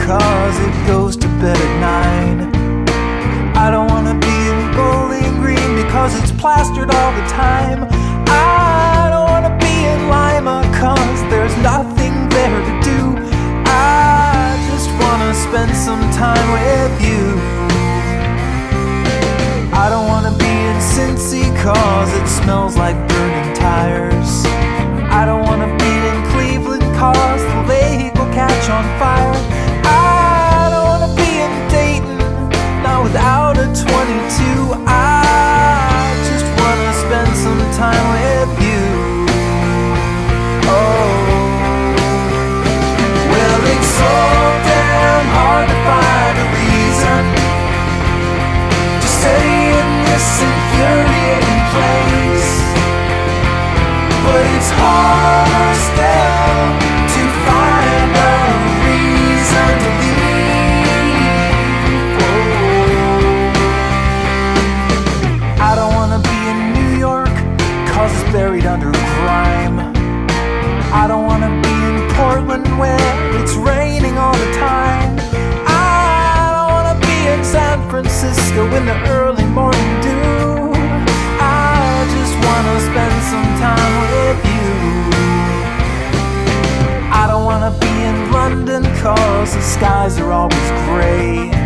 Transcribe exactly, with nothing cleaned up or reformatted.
cause it goes to bed at nine. I don't wanna be in Bowling Green because it's plastered all the time. I don't wanna be in Lima cause there's nothing there to do. I just wanna spend some time with you. I don't wanna be in Cincy cause it smells like burning tires. I don't wanna be in Cleveland cause the lake will catch on fire. I don't wanna be in Dayton, not without a twenty-two. I just wanna spend some time with you. Oh, well, it's so damn hard to find a reason to stay in this infuriating place, but it's harder still to find a reason to leave. Oh. I don't wanna be in New York cause it's buried under grime. I don't wanna be in Portland where it's raining all the time. I don't wanna be in San Francisco in the early morning dew. I just wanna spend some time with you. I don't wanna be in London cause the skies are always gray.